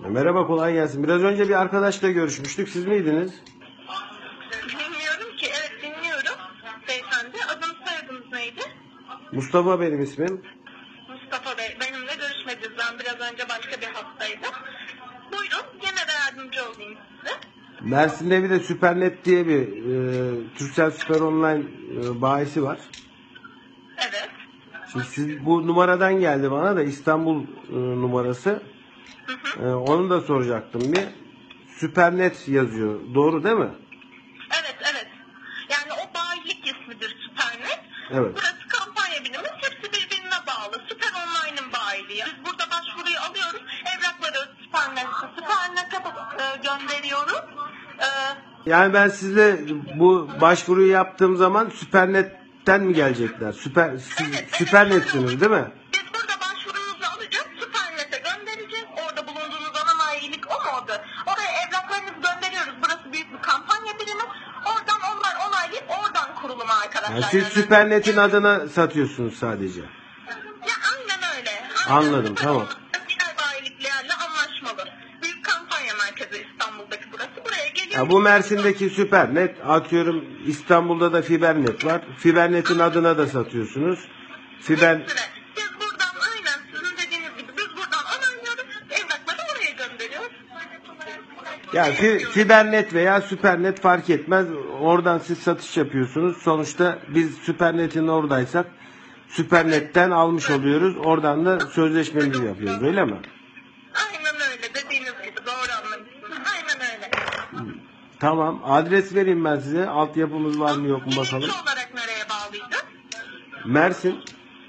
Merhaba, kolay gelsin. Biraz önce bir arkadaşla görüşmüştük. Siz miydiniz? Dinliyorum ki, evet dinliyorum. Beyefendi, adınız soyadınız neydi? Mustafa benim ismim. Mustafa Bey, benimle görüşmediniz. Ben biraz önce başka bir hastaydım. Buyurun, yine de yardımcı olayım size. Mersin'de bir de Süpernet diye bir Turkcell Süper Online bayisi var. Evet. Şimdi siz, bu numaradan geldi bana da İstanbul numarası. Onu da soracaktım bir. Süpernet yazıyor. Doğru değil mi? Evet, evet. Yani o bayilik ismidir Süpernet. Evet. Burası kampanya birimi, hepsi birbirine bağlı. Süper Online'ın bayiliği. Biz burada başvuruyu alıyoruz, evrakları Süpernet'e gönderiyoruz. Yani ben sizle bu başvuruyu yaptığım zaman Süpernet'ten mi gelecekler? Süpernet'siniz değil mi? Biz burada başvurunuzu alacağız, Süpernet'e göndereceğiz. Orada bulunduğunuz ana mayilik o mu adı? Oraya evraklarınızı gönderiyoruz. Burası büyük bir kampanya birimi. Oradan onlar onaylayıp oradan kuruluma arkadaşlar. Yani siz Süpernet'in adına satıyorsunuz sadece. Ya aynen öyle. Anladım, tamam. Diğer bayiliklerle anlaşmalı. Büyük kampanya merkezi İstanbul'daki burası. Buraya geliyor. Ya bu Mersin'deki Süpernet, atıyorum İstanbul'da da Fibernet var. Fibernet'in adına da satıyorsunuz. Fiber... Biz buradan aynen sizin dediğiniz gibi biz buradan onaylıyoruz. Evrakları oraya gönderiyoruz. Yani Fibernet veya Süpernet fark etmez. Oradan siz satış yapıyorsunuz. Sonuçta biz Süpernet'in oradaysak Süpernet'ten almış oluyoruz. Oradan da sözleşmemizi yapıyoruz. Öyle mi? Aynen öyle. Dediğiniz gibi doğru anlamışsınız. Aynen öyle. Tamam. Adres vereyim ben size. Altyapımız var mı yok mu bakalım. Bilinçli olarak nereye bağlıydı? Mersin.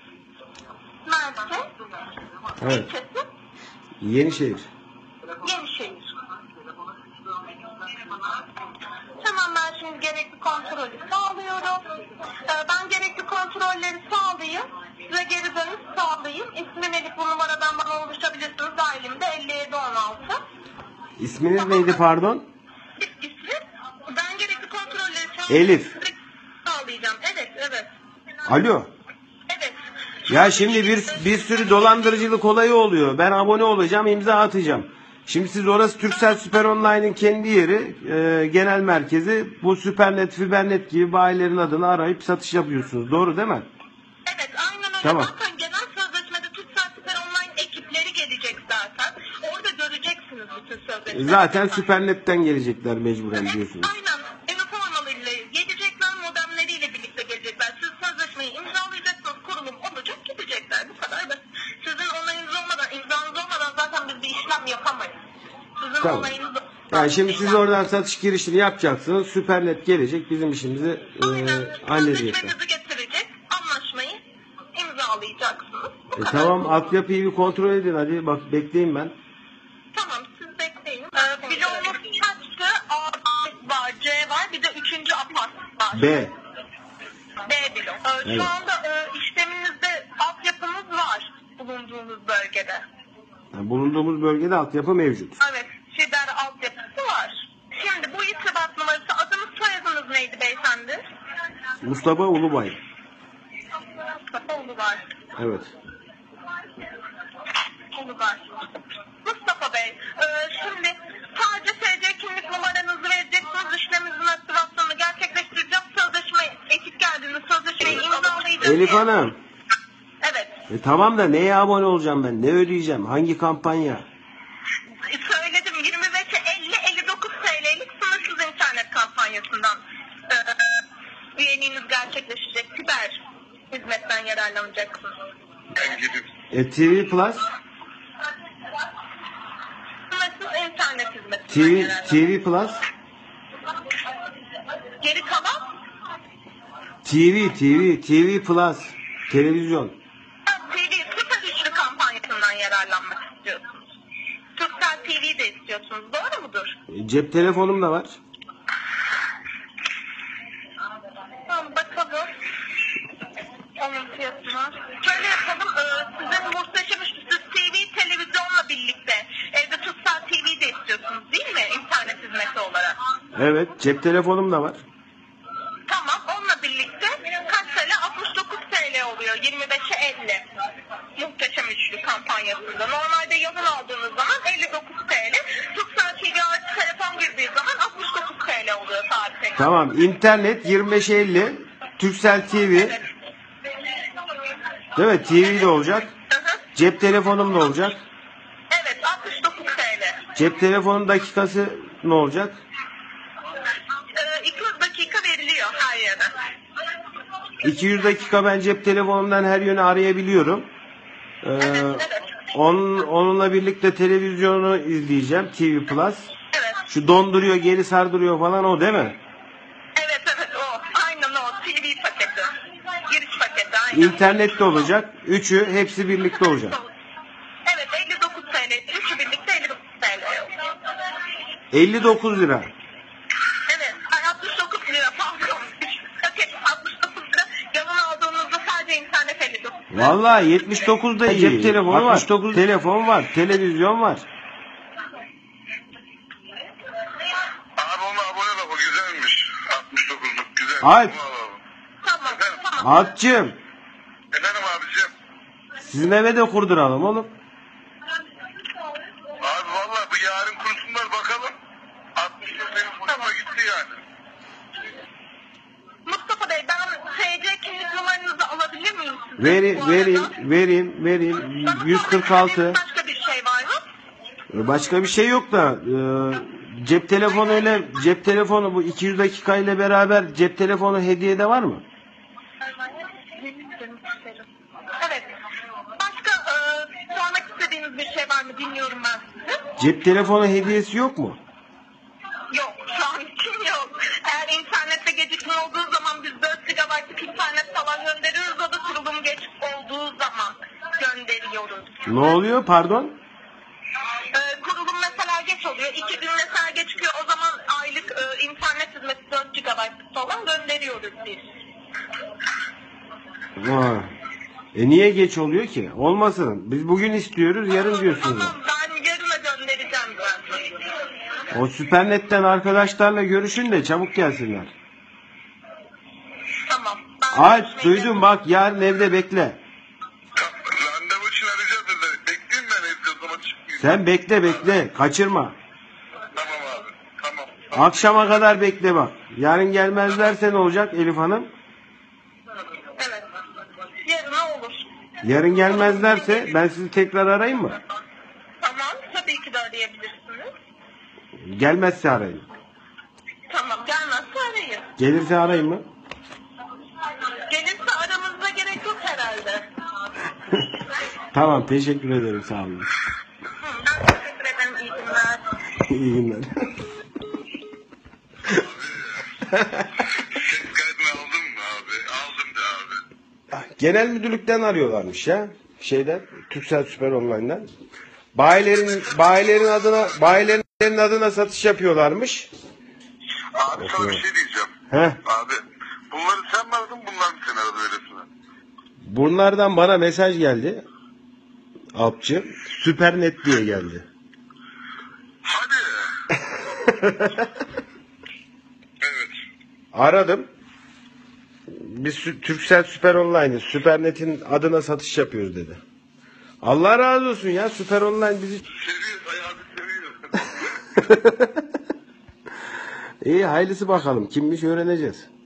Mersin. Evet. İlçesi. Yenişehir. Yenişehir. Tamam, ben şimdi gerekli kontrolü sağlıyorum. Ben gerekli kontrolleri sağlayayım. Size geri dönüş sağlayayım. İsmim Elif, bu numaradan bana ulaşabilirsiniz. Dahilimde 5716. İsminiz neydi pardon? İsmi? Ben gerekli kontrolleri sağlayayım. Elif. Sağlayacağım. Evet, evet. Alo. Evet. Ya şimdi bir sürü dolandırıcılık olayı oluyor. Ben abone olacağım, imza atacağım. Şimdi siz orası Turkcell Süper Online'ın kendi yeri, genel merkezi. Bu Süpernet, Fibernet gibi bayilerin adını arayıp satış yapıyorsunuz. Doğru değil mi? Evet, aynen öyle. Tamam. Zaten genel sözleşmede Turkcell Süper Online ekipleri gelecek zaten. Orada göreceksiniz bütün sözleşmeleri. Zaten Süpernet'ten gelecekler mecburen diyorsunuz. Aynen. Üniformalarıyla gelecekler, modemleriyle birlikte gelecekler. Siz sözleşmeyi imzalayacaksınız, kurulum olacak, gidecekler. Bu kadar basit. Sizin onayınız olmadan, imzanız olmadan zaten biz bir işlem yapamayız. Sizin Tamam. onayınız olmadan. Yani şimdi siz oradan satış girişini yapacaksınız. Süpernet gelecek, bizim işimizi halledecekler. Sözleşmenizi getirecek, anlaşmayı imzalayacaksınız. Bu kadar. Tamam, altyapıyı bir kontrol edin hadi. Bak bekleyin ben. Tamam, siz bekleyin. Bloğumuz kaçtı? A var, C var, bir de 3. apart var. B. B blok. Evet. Şu anda işleminizde altyapımız var bulunduğunuz bölgede. Yani bulunduğumuz bölgede altyapı mevcut. Evet, fiber altyapısı var. Şimdi bu irtibat numarası, adınız soyadınız neydi beyefendi? Mustafa Ulubay. Mustafa Ulugar. Evet. Ulugar. Mustafa Bey, şimdi sadece SC kimlik numaranızı vereceksiniz, işleminizin aktivasyonunu gerçekleştireceğim, sözleşme ekip geldiğinde sözleşmeyi imzalayacağım. Elif Hanım. Evet. Tamam da neye abone olacağım ben? Ne ödeyeceğim? Hangi kampanya? Söyledim, 25'e 59 TL'lik sınırsız internet kampanyasından üyeliğiniz gerçekleşecek. Fiber hizmetten yararlanacaksınız. TV Plus? Sınırsız internet hizmetinden yararlanacaksınız. TV Plus? Geri kalan TV Plus. Televizyon. TV Süper Üçlü kampanyasından yararlanmak istiyorsunuz. Turkcell TV de istiyorsunuz. Doğru mudur? Cep telefonum da var. Tamam, bakalım. Onun fiyatına. Şöyle yapalım. Sizin muhteşem üçlüsü TV, televizyonla birlikte evde Turkcell TV de istiyorsunuz değil mi? İnternet hizmeti olarak. Evet, cep telefonum da var. Tamam, onunla birlikte kaç TL? 69 TL oluyor. 25'e 50. Muhteşem üçlü kampanyasında. Normalde yazın aldığınız zaman 59 TL. Tamam. İnternet 2550 Turkcell TV. Değil mi? TV de olacak. Hı hı. Cep telefonum da olacak. Evet 69 TL. Cep telefonun dakikası ne olacak? 200 dakika veriliyor her yere. 200 dakika ben cep telefonumdan her yönü arayabiliyorum. Evet. Onunla birlikte televizyonu izleyeceğim. TV Plus. Evet. Şu donduruyor, geri sardırıyor falan o değil mi? Evet o. Aynen o. TV paketi. Giriş paketi aynen. İnternet de olacak. Üçü hepsi birlikte olacak. Evet 59 TL. Üçü birlikte 59 TL. 59 lira. Evet. Ay 69 lira. Pardon. Paket 69 lira. Yanına aldığınızda sadece internet 59 lira. Vallahi 79 da iyi. Cep telefonu var. 69 telefon var. Televizyon var. Abi ona abone bak o güzelmiş. 69'luk güzel. Alp. Onu alalım. Tamam. Efendim? Tamam. Alp'cığım Efendim abicim. sizin eve de kurduralım oğlum. Abi valla bu yarın kursunlar bakalım. 60'lık benim hoşuma gitti yani. Mustafa Bey ben TC kimlik numaranızı alabilir miyim sizden? Bu arada? Vereyim. 146. Başka bir şey var mı? Başka bir şey yok da cep telefonu bu 200 dakika ile beraber cep telefonu hediyede var mı? Evet. Başka sormak istediğiniz bir şey var mı? Dinliyorum ben sizi. Cep telefonu hediyesi yok mu? Yok. Şu an için yok. Eğer internette gecikme olduğu zaman biz 4 GB'lık internet falan gönderiyoruz. O da kurulum geç olduğu zaman gönderiyoruz. Ne oluyor pardon? Kurulum mesela geç oluyor. 2 gün mesela geçiyor. O zaman aylık internet hizmeti 4 GB'lık falan gönderiyoruz biz. Ha. Niye geç oluyor ki? Olmasın. Biz bugün istiyoruz yarın diyorsunuz. Tamam ben yarına göndereceğim zaten. O Süpernet'ten arkadaşlarla görüşün de çabuk gelsinler. Tamam. Alp duydum bak yarın evde bekle. Randevu için arayacağız dedi. Bekleyeyim ben evde o zaman çıkmayayım. Sen bekle kaçırma. Tamam abi. Tamam. Akşama kadar bekle bak. Yarın gelmezlerse ne olacak Elif Hanım? Evet. Yarına olur. Yarın gelmezlerse ben sizi tekrar arayayım mı? Tamam. Tabii ki de arayabilirsiniz. Gelmezse arayayım. Tamam. Gelmezse arayın. Gelirse arayayım mı? Gelirse aramızda gerek yok herhalde. Tamam teşekkür ederim sağ olun. Ben teşekkür ederim. İyi günler. İyi günler. Ses kaydını aldın mı abi? Aldım da abi. Genel müdürlükten arıyorlarmış ya. Turkcell Süper Online'dan. Bayilerin adına satış yapıyorlarmış. Abi sana bir şey diyeceğim. Heh. Abi bunları sen mi aradın bunlar mı seni aradı öylesine? Bunlardan bana mesaj geldi. Alpçı. Süpernet diye geldi. Hadi. Evet. Aradım. Biz Turkcell Süper Online'ı Süpernet'in adına satış yapıyoruz dedi. Allah razı olsun ya Süper Online bizi Seviyor. Hayatı seviyor. İyi hayırlısı bakalım. Kimmiş öğreneceğiz.